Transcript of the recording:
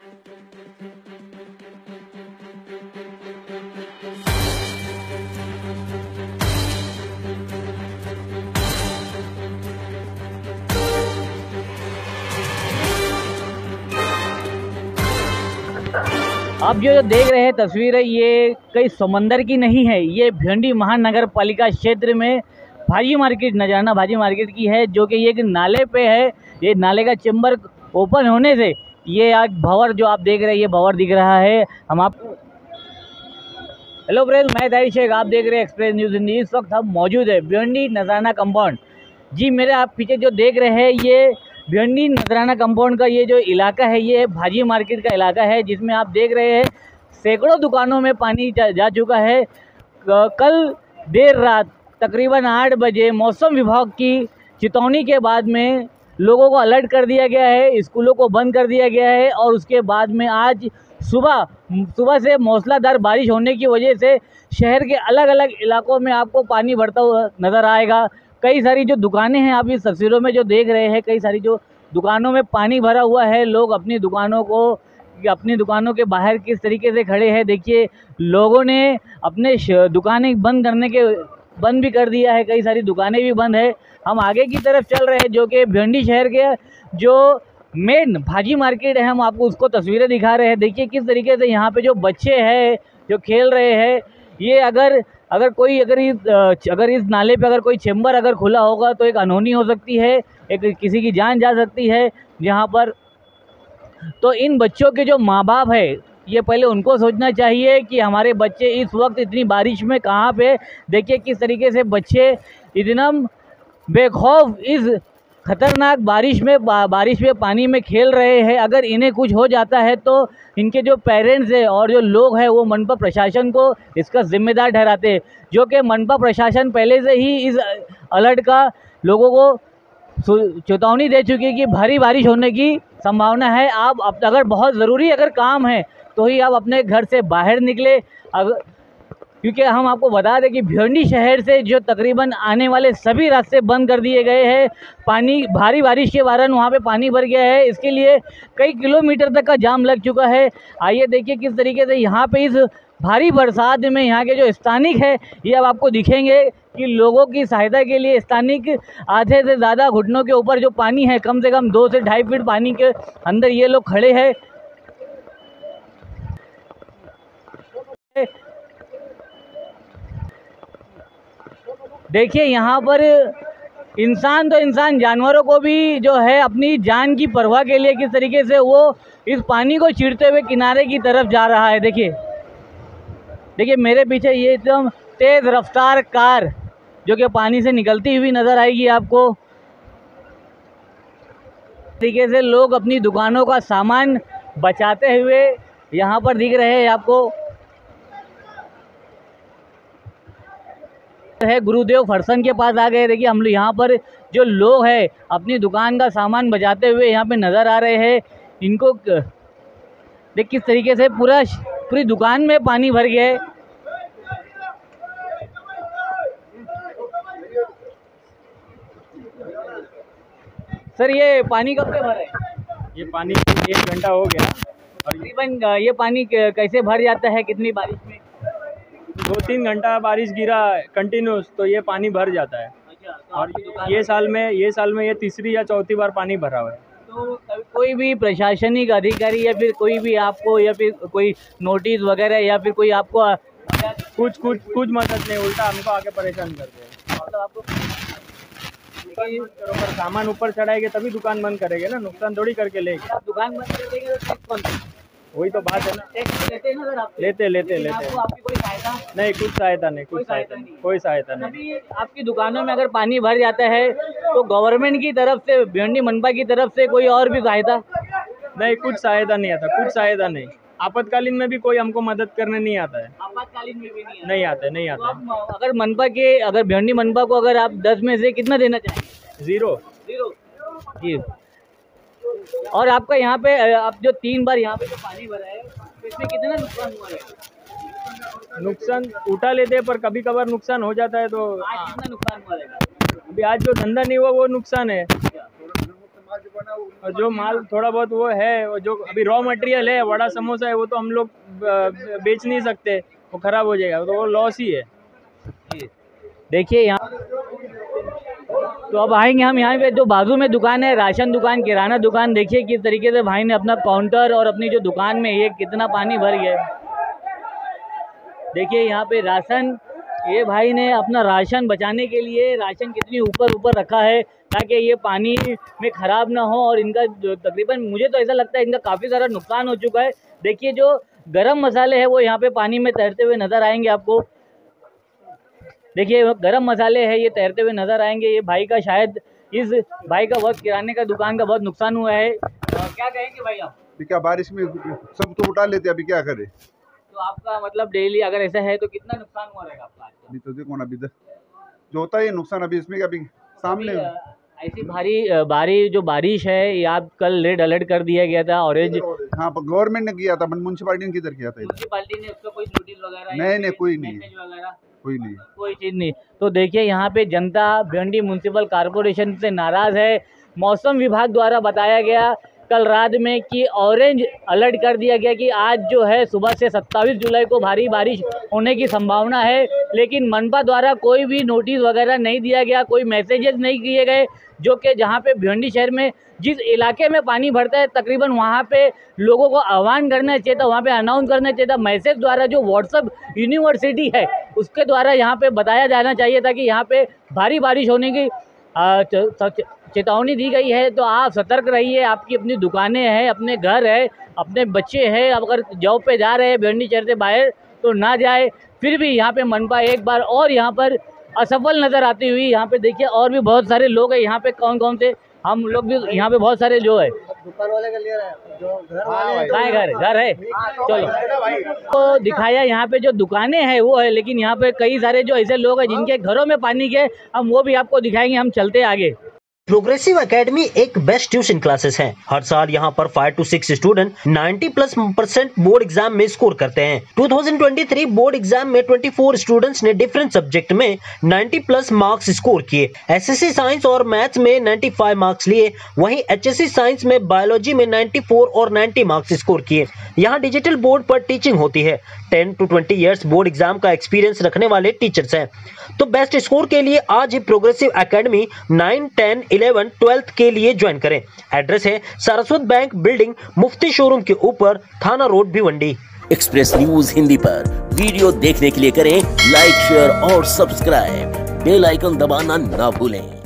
आप जो देख रहे हैं तस्वीर है, ये कई समंदर की नहीं है, ये भिंडी महानगर पालिका क्षेत्र में भाजी मार्केट, नजराना भाजी मार्केट की है, जो कि ये एक नाले पे है। ये नाले का चैम्बर ओपन होने से ये आज भंवर जो आप देख रहे हैं, ये भंवर दिख रहा है। हम आपको हेलो फ्रेंड्स, मैं ताहिर शेख, आप देख रहे हैं एक्सप्रेस न्यूज़ हिंदी। इस वक्त हम मौजूद है भिंडी नजराना कंपाउंड। जी, मेरे आप पीछे जो देख रहे हैं, ये भिंडी नजराना कंपाउंड का ये जो इलाका है, ये भाजी मार्केट का इलाका है, जिसमें आप देख रहे हैं सैकड़ों दुकानों में पानी जा चुका है। कल देर रात तकरीबन 8 बजे मौसम विभाग की चेतावनी के बाद में लोगों को अलर्ट कर दिया गया है, स्कूलों को बंद कर दिया गया है। और उसके बाद में आज सुबह से मूसलाधार बारिश होने की वजह से शहर के अलग अलग इलाकों में आपको पानी भरता हुआ नज़र आएगा। कई सारी जो दुकानें हैं, आप इस तस्वीरों में जो देख रहे हैं, कई सारी जो दुकानों में पानी भरा हुआ है। लोग अपनी दुकानों के बाहर किस तरीके से खड़े हैं, देखिए। लोगों ने अपने दुकानें बंद भी कर दिया है, कई सारी दुकानें भी बंद है। हम आगे की तरफ चल रहे हैं, जो कि भिंडी शहर के जो मेन भाजी मार्केट है, हम आपको उसको तस्वीरें दिखा रहे हैं। देखिए किस तरीके से यहाँ पे जो बच्चे हैं जो खेल रहे हैं, ये अगर इस नाले पे अगर कोई चैम्बर अगर खुला होगा तो एक अनहोनी हो सकती है, किसी की जान जा सकती है यहाँ पर। तो इन बच्चों के जो माँ बाप है, ये पहले उनको सोचना चाहिए कि हमारे बच्चे इस वक्त इतनी बारिश में कहाँ पे। देखिए किस तरीके से बच्चे इतना बेखौफ इस खतरनाक बारिश में पानी में खेल रहे हैं। अगर इन्हें कुछ हो जाता है तो इनके जो पेरेंट्स हैं और जो लोग हैं, वो मनपा प्रशासन को इसका जिम्मेदार ठहराते हैं, जो कि मनपा प्रशासन पहले से ही इस अलर्ट का लोगों को चेतावनी दे चुकी है कि भारी बारिश होने की संभावना है। आप अगर बहुत ज़रूरी अगर काम है तो ही आप अपने घर से बाहर निकले। क्योंकि हम आपको बता दें कि भिंडी शहर से जो तकरीबन आने वाले सभी रास्ते बंद कर दिए गए हैं। भारी बारिश के कारण वहाँ पे पानी भर गया है, इसके लिए कई किलोमीटर तक का जाम लग चुका है। आइए देखिए किस तरीके से यहाँ पे इस भारी बरसात में यहाँ के जो स्थानिक है, ये अब आपको दिखेंगे कि लोगों की सहायता के लिए स्थानिक आधे से ज़्यादा घुटनों के ऊपर जो पानी है, कम से कम 2 से 2.5 फीट पानी के अंदर ये लोग खड़े हैं। देखिए यहाँ पर इंसान तो इंसान, जानवरों को भी जो है अपनी जान की परवाह के लिए किस तरीके से वो इस पानी को चीरते हुए किनारे की तरफ जा रहा है। देखिए मेरे पीछे ये एकदम तेज़ रफ्तार कार जो कि पानी से निकलती हुई नज़र आएगी आपको। तरीके से लोग अपनी दुकानों का सामान बचाते हुए यहाँ पर दिख रहे हैं आपको। है गुरुदेव फरसन के पास आ गए। देखिए हम लोग यहाँ पर जो लोग हैं अपनी दुकान का सामान बचाते हुए यहाँ पे नज़र आ रहे हैं। इनको देख किस तरीके से पूरी दुकान में पानी भर गया है। सर ये पानी कब से भरा है? ये पानी 1 घंटा हो गया। और तकरीबन ये पानी कैसे भर जाता है, कितनी बारिश में? 2-3 घंटा बारिश गिरा कंटिन्यूस तो ये पानी भर जाता है। अच्छा, और ये साल में ये तीसरी या चौथी बार पानी भरा हुआ है। तो कोई भी प्रशासनिक अधिकारी या फिर कोई भी आपको या फिर कोई नोटिस वगैरह या फिर कोई आपको कुछ मदद नहीं, उल्टा हमको आके परेशान करते हैं। मतलब आपको पर सामान ऊपर चढ़ाएंगे तभी दुकान बंद करेंगे ना, नुकसान थोड़ी करके लेंगे। आप दुकान बंद कर देंगे तो टैक्स बंद, वही तो बात है ना। टैक्स लेते हैं ना सर आप? लेते आपको आपकी कोई सहायता नहीं, कुछ सहायता नहीं। कोई सहायता नहीं। अभी आपकी दुकानों में अगर पानी भर जाता है तो गवर्नमेंट की तरफ से, भिंडी मनपा की तरफ से कोई और भी सहायता? नहीं, कुछ सहायता नहीं आता, कुछ सहायता नहीं। आपातकालीन में भी कोई हमको मदद करने नहीं आता है। आपातकालीन में भी नहीं आता। तो अगर भिंडी मनपा को अगर आप 10 में से कितना देना चाहेंगे? 0 जी। और आपका यहाँ पे आप जो 3 बार यहाँ पे जो पानी भरा है, तो इसमें कितना नुकसान हुआ है? नुकसान उठा लेते हैं, पर कभी कभार नुकसान हो जाता है। तो आज कितना नुकसान हुआ है? अभी आज जो धंधा नहीं हुआ वो नुकसान है। और जो माल थोड़ा बहुत वो है, वो जो अभी रॉ मटेरियल है, वड़ा समोसा है, वो तो हम लोग बेच नहीं सकते, वो खराब हो जाएगा, तो वो लॉस ही है। देखिए यहाँ तो अब आएंगे हम यहाँ पे, जो बाजू में दुकान है, राशन दुकान, किराना दुकान। देखिए किस तरीके से भाई ने अपना काउंटर और अपनी जो दुकान में ये कितना पानी भर गया है। देखिए यहाँ पे राशन, ये भाई ने अपना राशन बचाने के लिए राशन कितनी ऊपर ऊपर रखा है ताकि ये पानी में ख़राब ना हो। और इनका तकरीबन मुझे तो ऐसा लगता है इनका काफ़ी सारा नुकसान हो चुका है। देखिए जो गरम मसाले हैं वो यहाँ पे पानी में तैरते हुए नज़र आएंगे आपको। देखिए गरम मसाले हैं ये तैरते हुए नज़र आएंगे। ये भाई का शायद, इस भाई का बहुत, किराने का दुकान का बहुत नुकसान हुआ है। क्या कहेंगे भाई आप? क्या बारिश में सब तो उठा लेते, अभी क्या करें? तो आपका मतलब डेली अगर ऐसा है तो कितना नुकसान हुआ रहेगा आपका? अभी तो देखो ना, अभी जो होता है नुकसान, अभी इसमें अभी सामने ऐसी भारी जो बारिश है, ये आप कल रेड अलर्ट कर दिया गया था, ऑरेंज। हाँ, गवर्नमेंट ने किया था, म्यूनसिपालिटी ने किधर किया था? म्यूनसिपालिटी ने उसका कोई नोटिस वगैरह? नहीं, कोई नहीं, कोई चीज़ नहीं। तो देखिए यहाँ पे जनता भिवंडी म्यूनसिपल कॉरपोरेशन से नाराज़ है। मौसम विभाग द्वारा बताया गया कल रात में कि ऑरेंज अलर्ट कर दिया गया कि आज जो है सुबह से 27 जुलाई को भारी बारिश होने की संभावना है, लेकिन मनपा द्वारा कोई भी नोटिस वगैरह नहीं दिया गया, कोई मैसेजेस नहीं किए गए। जो कि जहाँ पे भिवंडी शहर में जिस इलाके में पानी भरता है तकरीबन वहाँ पे लोगों को आह्वान करना चाहिए था, वहाँ पे अनाउंस करना चाहिए था। मैसेज द्वारा जो व्हाट्सएप यूनिवर्सिटी है उसके द्वारा यहाँ पे बताया जाना चाहिए था कि यहाँ पे भारी बारिश होने की चेतावनी दी गई है। तो आप सतर्क रहिए, आपकी अपनी दुकानें हैं, अपने घर है, अपने बच्चे हैं, अगर जॉब पे जा रहे हैं भिवंडी शहर से बाहर तो ना जाए। फिर भी यहाँ पे मनपा एक बार और यहाँ पर असफल नज़र आती हुई। यहाँ पे देखिए और भी बहुत सारे लोग हैं यहाँ पे, कौन कौन से, हम लोग भी यहाँ पे बहुत सारे जो है दुकान वाले का लिए जो घर वाले घर है। चलो तो दिखाया यहाँ पे जो दुकानें हैं वो है, लेकिन यहाँ पे कई सारे जो ऐसे लोग हैं जिनके घरों में पानी के, हम वो भी आपको दिखाएंगे। हम चलते आगे। प्रोग्रेसिव एकेडमी एक बेस्ट ट्यूशन क्लासेस है। हर साल यहाँ पर 5 to 6 स्टूडेंट 90+% बोर्ड एग्जाम में स्कोर करते हैं। 2023 बोर्ड एग्जाम में 24 स्टूडेंट्स ने डिफरेंट सब्जेक्ट में 90+ मार्क्स स्कोर किए। एसएससी साइंस और मैथ्स में 95 मार्क्स लिए, वहीं एचएससी साइंस में बायोलॉजी में 94 और 90 मार्क्स स्कोर किए। यहाँ डिजिटल बोर्ड पर टीचिंग होती है। 10 to 20 इयर्स बोर्ड एग्जाम का एक्सपीरियंस रखने वाले टीचर्स हैं। तो बेस्ट स्कोर के लिए आज ही प्रोग्रेसिव एकेडमी 9, 10, 11, 12 के लिए ज्वाइन करें। एड्रेस है Saraswat bank building, Mufti showroom के ऊपर, Thana road, Bhiwandi. Express news Hindi पर वीडियो देखने के लिए करें लाइक, शेयर और सब्सक्राइब। बेल आइकन दबाना ना भूलें।